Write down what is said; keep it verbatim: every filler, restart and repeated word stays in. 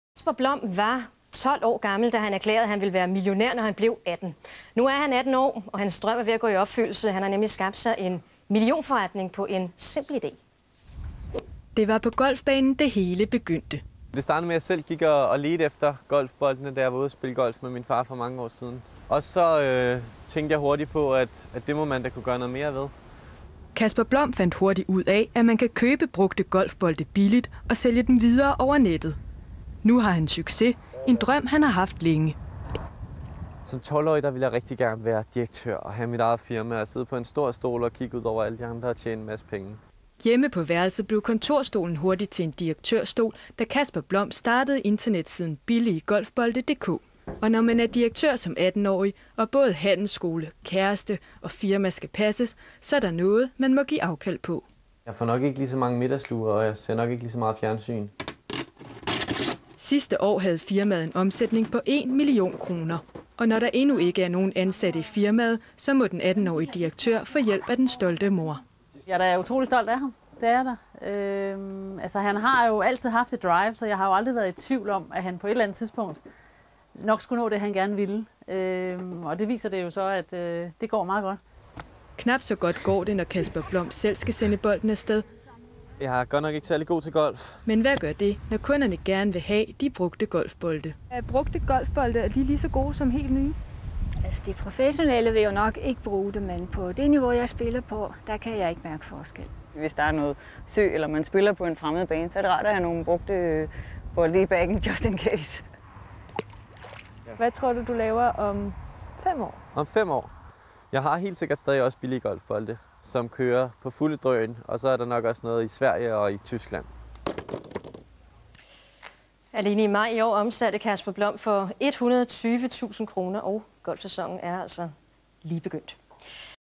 Kasper Blom var tolv år gammel, da han erklærede, at han ville være millionær, når han blev atten. Nu er han atten år, og hans drøm er ved at gå i opfyldelse. Han har nemlig skabt sig en millionforretning på en simpel idé. Det var på golfbanen, det hele begyndte. Det startede med, at jeg selv gik og, og ledte efter golfboldene, da jeg var ude at spille golf med min far for mange år siden. Og så øh, tænkte jeg hurtigt på, at, at det må man da kunne gøre noget mere ved. Kasper Blom fandt hurtigt ud af, at man kan købe brugte golfbolde billigt og sælge dem videre over nettet. Nu har han succes, en drøm han har haft længe. Som tolv-årig der ville jeg rigtig gerne være direktør og have mit eget firma og sidde på en stor stol og kigge ud over alle de andre og tjene en masse penge. Hjemme på værelset blev kontorstolen hurtigt til en direktørstol, da Kasper Blom startede internetsiden billigegolfbolde punktum d k. Og når man er direktør som atten-årig, og både handelsskole, kæreste og firma skal passes, så er der noget, man må give afkald på. Jeg får nok ikke lige så mange middagsluer, og jeg ser nok ikke lige så meget fjernsyn. Sidste år havde firmaet en omsætning på en million kroner. Og når der endnu ikke er nogen ansatte i firmaet, så må den atten-årige direktør få hjælp af den stolte mor. Jeg er da utrolig stolt af ham. Det er der. Øhm, altså, han har jo altid haft et drive, så jeg har jo aldrig været i tvivl om, at han på et eller andet tidspunkt nok skulle nå det, han gerne ville. Øhm, og det viser det jo så, at øh, det går meget godt. Knap så godt går det, når Kasper Blom selv skal sende bolden afsted. Jeg er godt nok ikke særlig god til golf. Men hvad gør det, når kunderne gerne vil have de brugte golfbolde? Er brugte golfbolde, er de lige så gode som helt nye? Altså, de professionelle vil jo nok ikke bruge det, men på det niveau, jeg spiller på, der kan jeg ikke mærke forskel. Hvis der er noget sø, eller man spiller på en fremmed bane, så er det rart at have nogle brugte bolde i bagen, just in case. Hvad tror du, du laver om fem år? Om fem år? Jeg har helt sikkert stadig også billige golfbolde, som kører på fulde drøn, og så er der nok også noget i Sverige og i Tyskland. Alene i maj i år omsatte Kasper Blom for et hundrede og tyve tusind kroner, og golfsæsonen er altså lige begyndt.